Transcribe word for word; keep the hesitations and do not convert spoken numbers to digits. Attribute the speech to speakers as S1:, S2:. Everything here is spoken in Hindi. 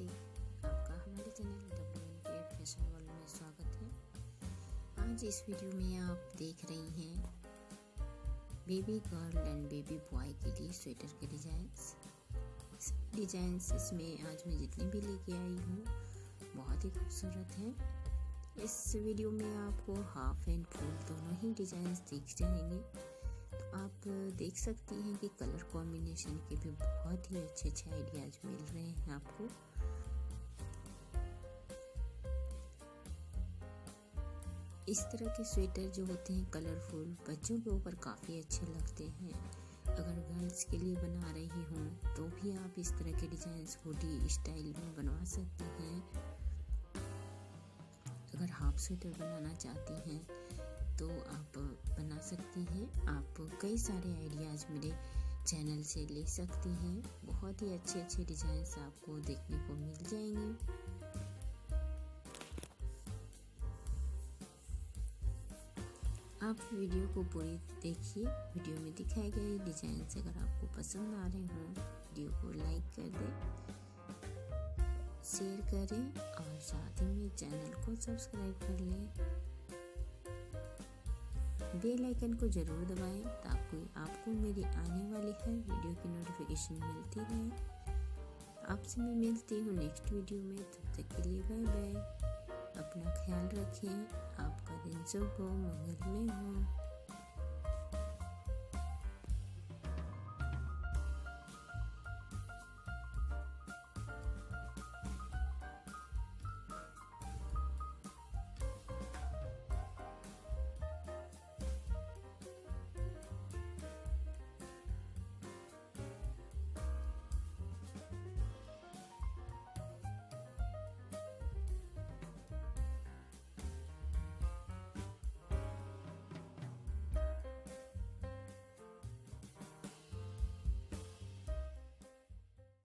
S1: नमस्ते, आपका हमारे चैनल डब्ल्यू एन के फैशन वर्ल्ड में स्वागत है। आज इस वीडियो में आप देख रही हैं baby girl and baby boy के लिए स्वेटर के डिजाइन्स डिजाइन्स इसमें आज मैं जितने भी लेके आई हूँ बहुत ही खूबसूरत हैं। इस वीडियो में आपको हाफ एंड फुल दोनों ही डिजाइन्स दिख जाएंगे। आप देख सकती हैं कि कलर कॉम्बिनेशन के भी बहुत ही अच्छे अच्छे आइडियाज मिल रहे हैं आपको। इस तरह के स्वेटर जो होते हैं कलरफुल बच्चों के ऊपर काफ़ी अच्छे लगते हैं। अगर गर्ल्स के लिए बना रही हूँ तो भी आप इस तरह के डिजाइन्स हुडी स्टाइल में बनवा सकती हैं। अगर हाफ स्वेटर बनाना चाहती हैं तो आप बना सकती हैं। आप कई सारे आइडियाज़ मेरे चैनल से ले सकती हैं। बहुत ही अच्छे अच्छे डिजाइन्स आपको देखने को मिल जाएंगे। आप वीडियो को पूरी देखिए। वीडियो में दिखाए गए डिजाइन्स अगर आपको पसंद आ रहे हों वीडियो को लाइक कर दें, शेयर करें और साथ ही में चैनल को सब्सक्राइब कर लें। बेल आइकन को जरूर दबाएं ताकि आपको मेरी आने वाली हर वीडियो की नोटिफिकेशन मिलती रहे। आपसे मैं मिलती हूँ नेक्स्ट वीडियो में। तब तक के लिए बाय बाय। अपना ख्याल रखें। आपका दिन शुभ हो, मंगलमय हो।